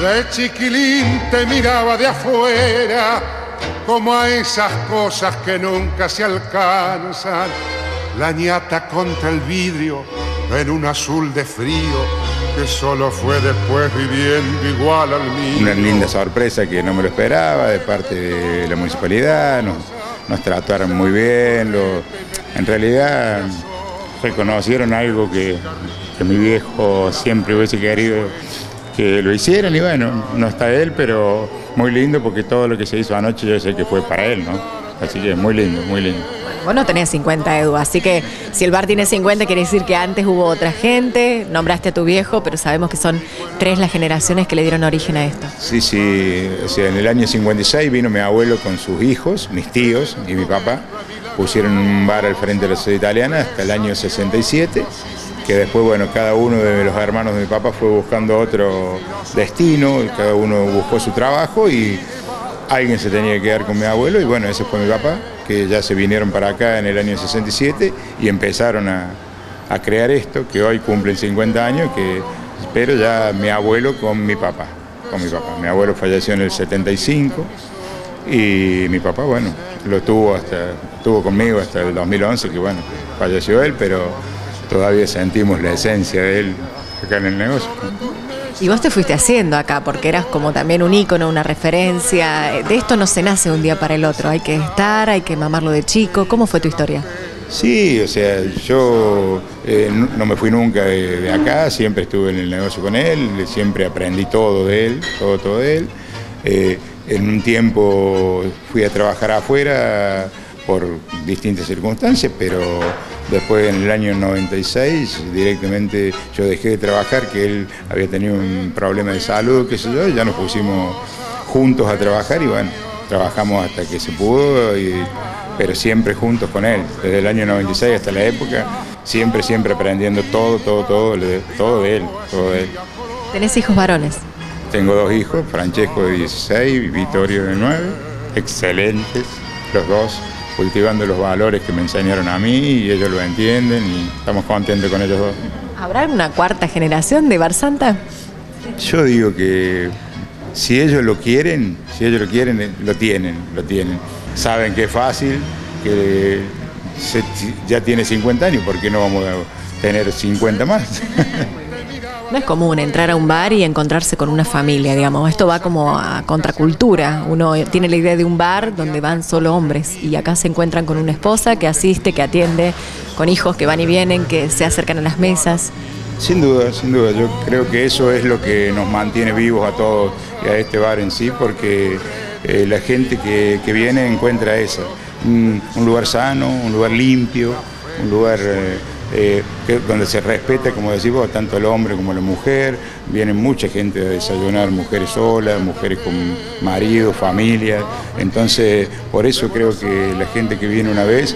De chiquilín te miraba de afuera, como a esas cosas que nunca se alcanzan. La ñata contra el vidrio en un azul de frío que solo fue después viviendo igual al mío. Una linda sorpresa que no me lo esperaba de parte de la municipalidad, nos trataron muy bien, en realidad reconocieron algo que mi viejo siempre hubiese querido que lo hicieran y bueno, no está él, pero muy lindo porque todo lo que se hizo anoche yo sé que fue para él, ¿no? Así que muy lindo, muy lindo. Vos no tenés 50, Edu, así que si el bar tiene 50 quiere decir que antes hubo otra gente, nombraste a tu viejo, pero sabemos que son 3 las generaciones que le dieron origen a esto. Sí, sí, o sea, en el año 56 vino mi abuelo con sus hijos, mis tíos y mi papá, pusieron un bar al frente de la sociedad italiana hasta el año 67, que después, bueno, cada uno de los hermanos de mi papá fue buscando otro destino, cada uno buscó su trabajo y alguien se tenía que quedar con mi abuelo y bueno, ese fue mi papá, que ya se vinieron para acá en el año 67 y empezaron a crear esto, que hoy cumplen 50 años, pero ya mi abuelo con mi papá. Mi abuelo falleció en el 75 y mi papá, bueno, estuvo conmigo hasta el 2011, que bueno, falleció él, pero todavía sentimos la esencia de él acá en el negocio. Y vos te fuiste haciendo acá, porque eras como también un ícono, una referencia. De esto no se nace un día para el otro, hay que estar, hay que mamarlo de chico. ¿Cómo fue tu historia? Sí, o sea, yo no me fui nunca de acá, siempre estuve en el negocio con él, siempre aprendí todo de él, todo de él. En un tiempo fui a trabajar afuera por distintas circunstancias, pero después en el año 96 directamente yo dejé de trabajar, que él había tenido un problema de salud, qué sé yo, y ya nos pusimos juntos a trabajar y bueno, trabajamos hasta que se pudo, pero siempre juntos con él, desde el año 96 hasta la época, siempre aprendiendo todo de él. ¿Tenés hijos varones? Tengo 2 hijos, Francesco de 16 y Vittorio de 9, excelentes los dos, cultivando los valores que me enseñaron a mí y ellos lo entienden y estamos contentos con ellos dos. ¿Habrá una 4ª generación de Bar Santa? Yo digo que si ellos lo quieren, lo tienen. Saben que es fácil, que ya tiene 50 años, ¿por qué no vamos a tener 50 más? No es común entrar a un bar y encontrarse con una familia, digamos. Esto va como a contracultura. Uno tiene la idea de un bar donde van solo hombres y acá se encuentran con una esposa que asiste, que atiende, con hijos que van y vienen, que se acercan a las mesas. Sin duda. Yo creo que eso es lo que nos mantiene vivos a todos y a este bar en sí, porque la gente que viene encuentra eso. Un lugar sano, un lugar limpio, un lugar donde se respeta, como decimos, tanto el hombre como la mujer. Viene mucha gente a desayunar, mujeres solas, mujeres con marido, familia. Entonces, por eso creo que la gente que viene una vez,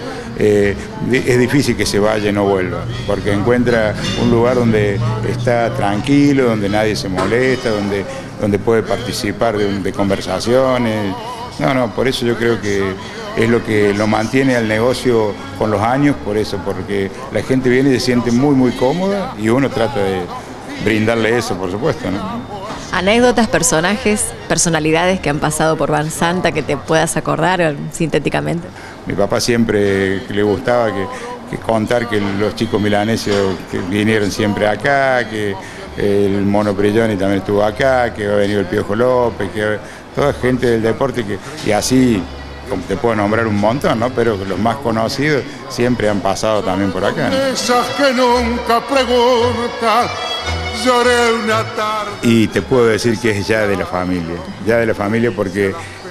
es difícil que se vaya y no vuelva, porque encuentra un lugar donde está tranquilo, donde nadie se molesta, donde puede participar de conversaciones. No, por eso yo creo que es lo que lo mantiene al negocio con los años, por eso, porque la gente viene y se siente muy cómoda y uno trata de brindarle eso, por supuesto, ¿no? Anécdotas, personajes, personalidades que han pasado por Bar Santa que te puedas acordar sintéticamente. Mi papá siempre le gustaba que contar que los chicos milanesios que vinieron siempre acá, que el Mono Prigioni también estuvo acá, que ha venido el Piojo López, que toda gente del deporte, y así, como te puedo nombrar un montón, ¿no? Pero los más conocidos siempre han pasado también por acá, ¿no? Esas que nunca preguntan, lloré una tarde. Y te puedo decir que es ya de la familia porque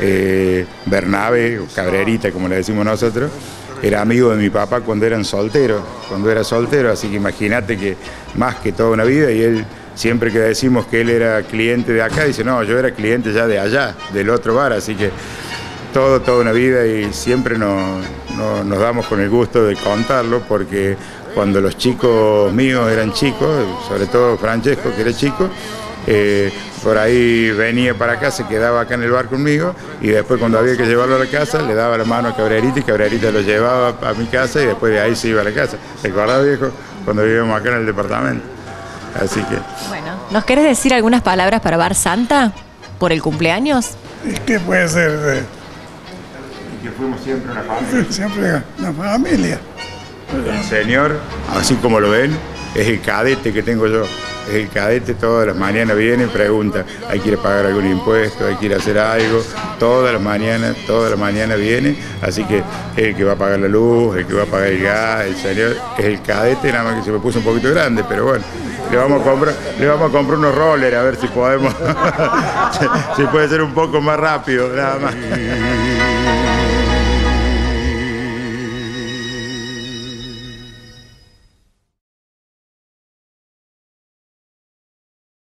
Bernabé, o Cabrerita, como le decimos nosotros, era amigo de mi papá cuando era soltero, así que imagínate que más que toda una vida, y él, siempre que decimos que él era cliente de acá, dice, no, yo era cliente ya de allá, del otro bar, así que toda una vida, y siempre nos damos con el gusto de contarlo, porque cuando los chicos míos eran chicos, sobre todo Francesco, que era chico, por ahí venía para acá, se quedaba acá en el bar conmigo, y después cuando había que llevarlo a la casa, le daba la mano a Cabrerita y Cabrerita lo llevaba a mi casa y después de ahí se iba a la casa. ¿Te acordás, viejo? Cuando vivíamos acá en el departamento. Así que... Bueno, ¿nos querés decir algunas palabras para Bar Santa por el cumpleaños? ¿Y qué puede ser? Que fuimos siempre una familia. Siempre una familia. El señor, así como lo ven, es el cadete que tengo yo. Es el cadete, todas las mañanas viene y pregunta, ¿hay que ir a pagar algún impuesto? ¿Hay que ir a hacer algo? Todas las mañanas viene, así que es el que va a pagar la luz, el que va a pagar el gas, el señor es el cadete, nada más que se me puso un poquito grande, pero bueno, le vamos a comprar unos rollers a ver si podemos, si puede ser un poco más rápido, nada más.